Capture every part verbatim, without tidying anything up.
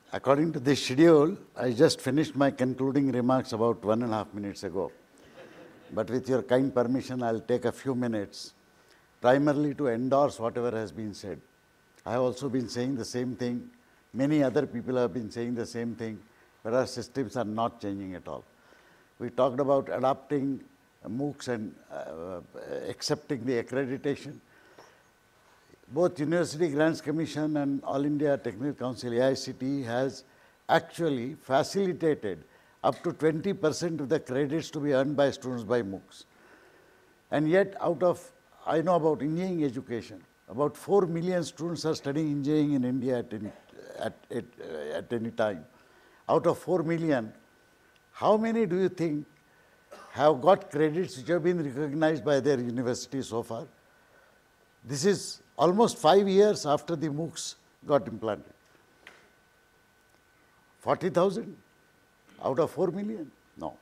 According to this schedule, I just finished my concluding remarks about one and a half minutes ago. But with your kind permission, I'll take a few minutes, primarily to endorse whatever has been said. I have also been saying the same thing. Many other people have been saying the same thing, but our systems are not changing at all. We talked about adopting MOOCs and uh, accepting the accreditation. Both University Grants Commission and All India Technical Council, A I C T E, has actually facilitated up to twenty percent of the credits to be earned by students by MOOCs. And yet, out of, I know about engineering education, about four million students are studying engineering in India at any, at, at, uh, at any time. Out of four million, how many do you think have got credits which have been recognized by their university so far? This is almost five years after the MOOCs got implanted. forty thousand out of four million? No.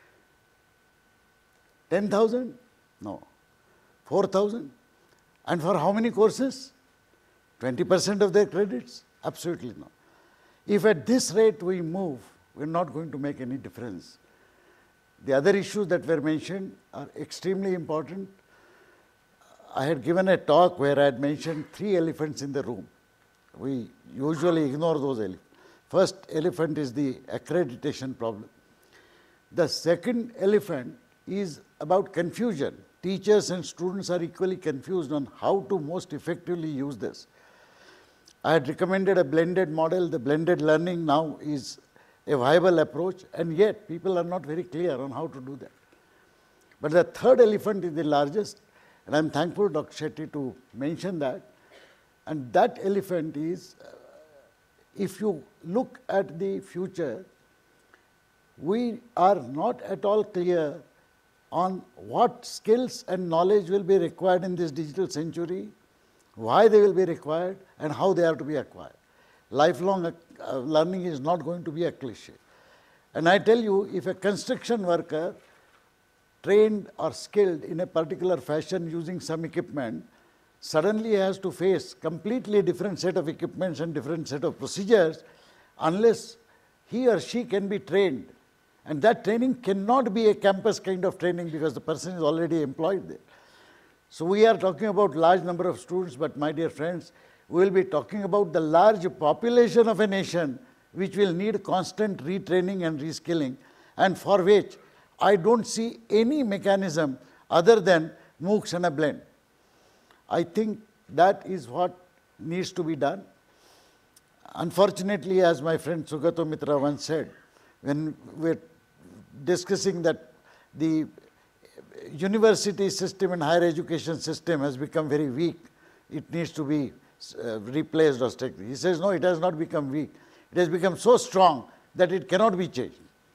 ten thousand? No. four thousand? And for how many courses? twenty percent of their credits? Absolutely not. If at this rate we move, we're not going to make any difference. The other issues that were mentioned are extremely important. I had given a talk where I had mentioned three elephants in the room. We usually ignore those elephants. First elephant is the accreditation problem. The second elephant is about confusion. Teachers and students are equally confused on how to most effectively use this. I had recommended a blended model. The blended learning now is a viable approach, and yet people are not very clear on how to do that. But the third elephant is the largest, and I'm thankful, Doctor Shetty, to mention that. And that elephant is, uh, if you look at the future, we are not at all clear on what skills and knowledge will be required in this digital century, why they will be required, and how they are to be acquired. Lifelong uh, learning is not going to be a cliche. And I tell you, if a construction worker trained or skilled in a particular fashion using some equipment, suddenly has to face completely different set of equipments and different set of procedures, unless he or she can be trained. And that training cannot be a campus kind of training because the person is already employed there. So we are talking about large number of students, but my dear friends, we will be talking about the large population of a nation which will need constant retraining and reskilling, and for which I don't see any mechanism other than MOOCs and a blend. I think that is what needs to be done. Unfortunately, as my friend Sugato Mitra once said, when we're discussing that the university system and higher education system has become very weak, it needs to be uh, replaced or strengthened. He says, no, it has not become weak. It has become so strong that it cannot be changed.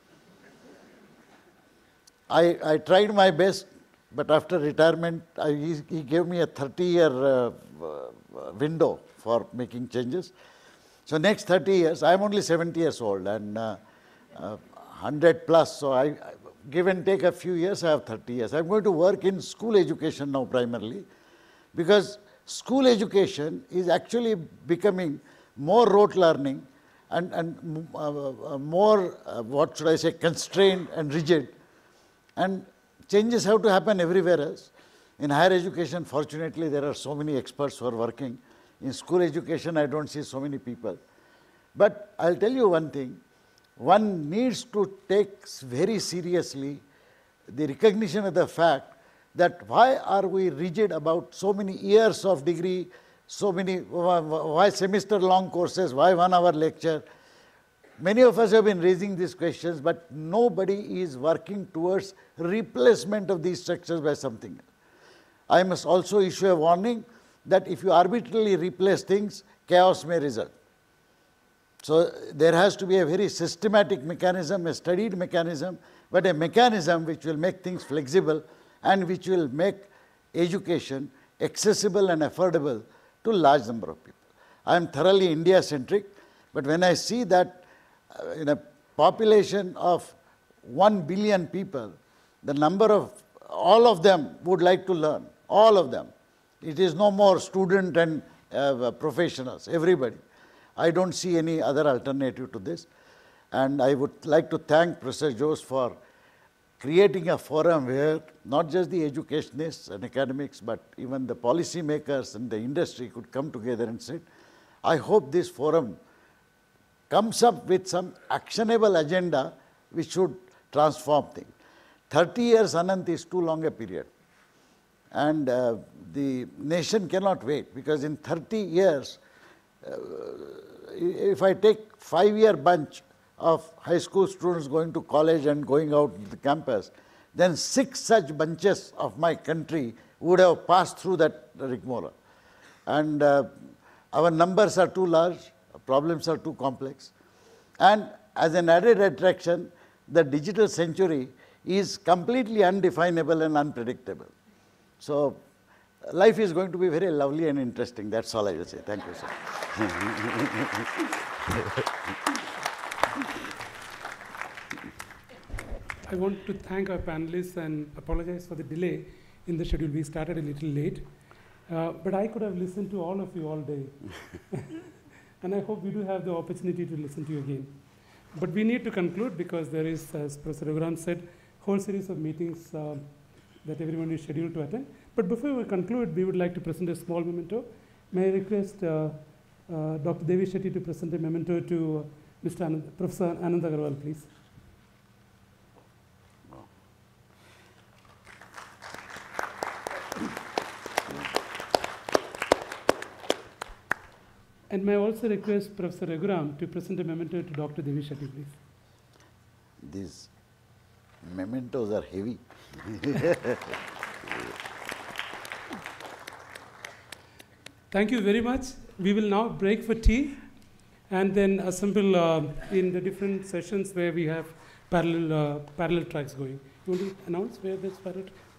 I, I tried my best, but after retirement, I, he, he gave me a thirty year uh, uh, window for making changes. So next thirty years, I am only seventy years old and uh, uh, one hundred plus, so I, I give and take a few years, I have thirty years. I am going to work in school education now primarily, because school education is actually becoming more rote learning and, and uh, uh, more, uh, what should I say, constrained and rigid. And changes have to happen everywhere else. In higher education, fortunately, there are so many experts who are working. In school education, I don't see so many people. But I'll tell you one thing. One needs to take very seriously the recognition of the fact that why are we rigid about so many years of degree, so many, why semester-long courses, why one-hour lecture. Many of us have been raising these questions, but nobody is working towards replacement of these structures by something else. I must also issue a warning that if you arbitrarily replace things, chaos may result. So there has to be a very systematic mechanism, a studied mechanism, but a mechanism which will make things flexible and which will make education accessible and affordable to a large number of people. I am thoroughly India-centric, but when I see that uh, in a population of one billion people, the number of, all of them would like to learn, all of them. It is no more student and uh, professionals, everybody. I don't see any other alternative to this. And I would like to thank Professor Jose for creating a forum where not just the educationists and academics, but even the policy makers and the industry could come together and sit. I hope this forum comes up with some actionable agenda which should transform things. thirty years, Anant, is too long a period. And uh, the nation cannot wait, because in thirty years, uh, if I take five-year bunch of high school students going to college and going out to the campus, then six such bunches of my country would have passed through that rigmarole. And uh, our numbers are too large, problems are too complex. And as an added attraction, the digital century is completely undefinable and unpredictable. So life is going to be very lovely and interesting. That's all I will say. Thank you, sir. I want to thank our panelists and apologize for the delay in the schedule. We started a little late. Uh, but I could have listened to all of you all day. And I hope we do have the opportunity to listen to you again. But we need to conclude, because there is, as Professor Raghuram said, whole series of meetings uh, that everyone is scheduled to attend. But before we conclude, we would like to present a small memento. May I request uh, uh, Doctor Devi Shetty to present a memento to uh, Mister Anand, Professor Anand Agarwal, please. And may I also request Professor Raghuram to present a memento to Doctor Devi Shetty, please. These mementos are heavy. Thank you very much. We will now break for tea and then assemble uh, in the different sessions where we have parallel, uh, parallel tracks going. You want to announce where this parallel?